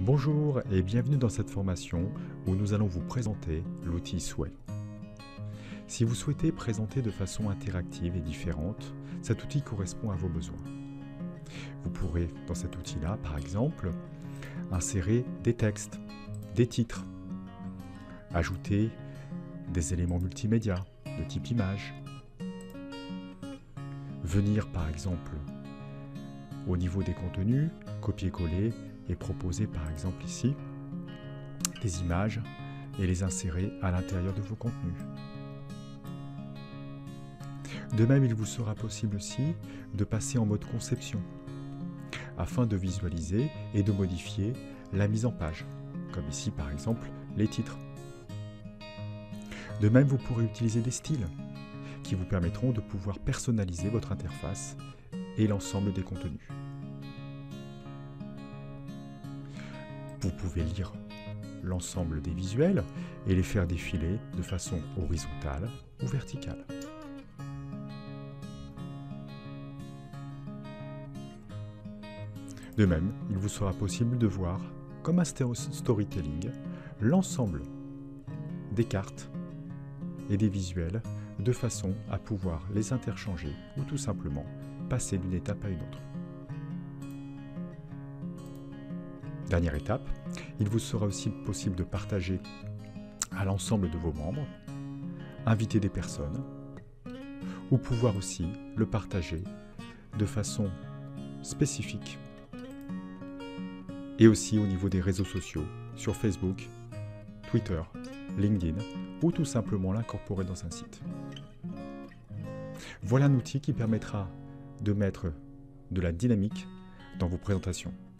Bonjour et bienvenue dans cette formation où nous allons vous présenter l'outil Sway. Si vous souhaitez présenter de façon interactive et différente, cet outil correspond à vos besoins. Vous pourrez, dans cet outil-là, par exemple, insérer des textes, des titres, ajouter des éléments multimédia de type image, venir, par exemple, au niveau des contenus, copier-coller et proposer, par exemple ici, des images et les insérer à l'intérieur de vos contenus. De même, il vous sera possible aussi de passer en mode conception afin de visualiser et de modifier la mise en page, comme ici par exemple les titres. De même, vous pourrez utiliser des styles qui vous permettront de pouvoir personnaliser votre interface et l'ensemble des contenus. Vous pouvez lire l'ensemble des visuels et les faire défiler de façon horizontale ou verticale. De même, il vous sera possible de voir, comme un storytelling, l'ensemble des cartes et des visuels de façon à pouvoir les interchanger ou tout simplement passer d'une étape à une autre. Dernière étape, il vous sera aussi possible de partager à l'ensemble de vos membres, inviter des personnes, ou pouvoir aussi le partager de façon spécifique et aussi au niveau des réseaux sociaux, sur Facebook, Twitter, LinkedIn, ou tout simplement l'incorporer dans un site. Voilà un outil qui permettra de mettre de la dynamique dans vos présentations.